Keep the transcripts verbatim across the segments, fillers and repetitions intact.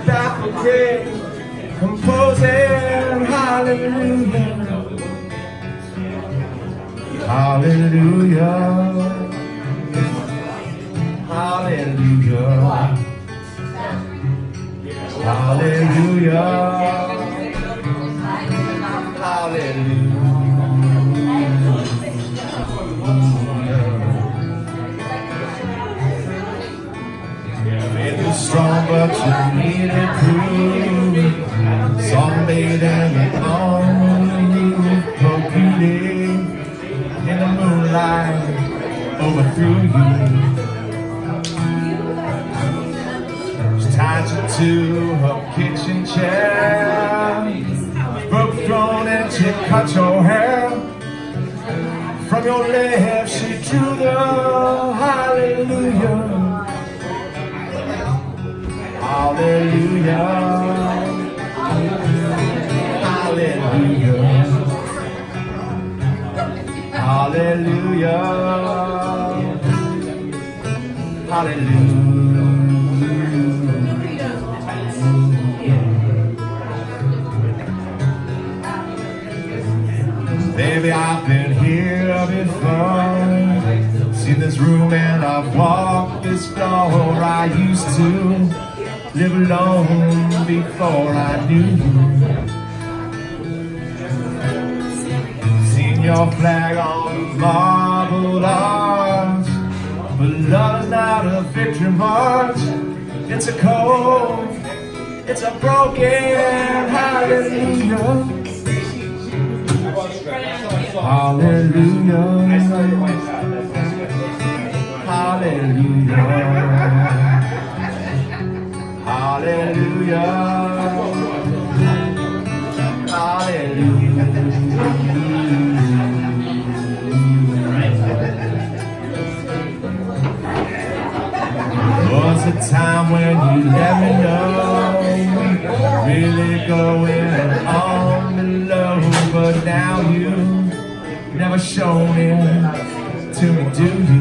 baffled king, composing hallelujah, hallelujah, hallelujah, hallelujah, hallelujah. It was strong, but you needed proof. Sunbathed in the moonlight, competing in the moonlight, overthrew you. She tied you to her kitchen chair, broke throne and she cut your hair. From your left she drew the hallelujah, hallelujah, hallelujah, hallelujah, hallelujah. Baby, I've been here before, seen this room and I've walked this floor. I used to live alone before I knew you. Seen your flag on the marble arch, but love is not a victory march. It's a cold, it's a broken hallelujah, hallelujah, hallelujah, hallelujah, hallelujah. Was a time when you let me know, really going on the low, but now you never shown it to me, do you?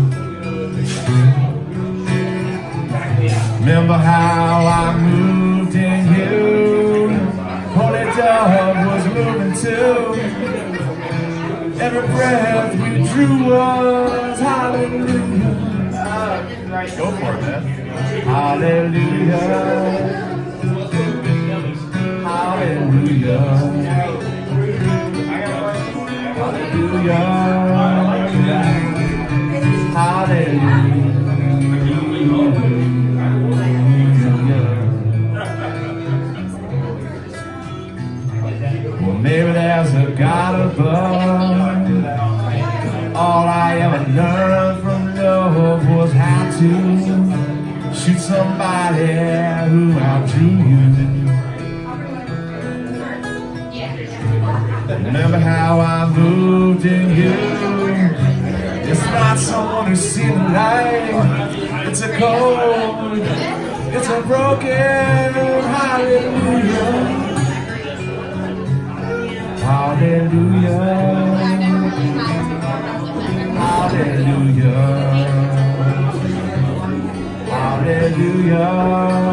Remember how I moved in you? Holy Dove was moving too. Every breath you drew was hallelujah. Go for it, man. Hallelujah, hallelujah, hallelujah, hallelujah. Well, maybe there's a God above. All I ever learned from love was how to shoot somebody who outdrew you. Remember how I moved in you? It's not someone who's seen the light. It's a cold, it's a broken hallelujah, hallelujah, hallelujah, hallelujah.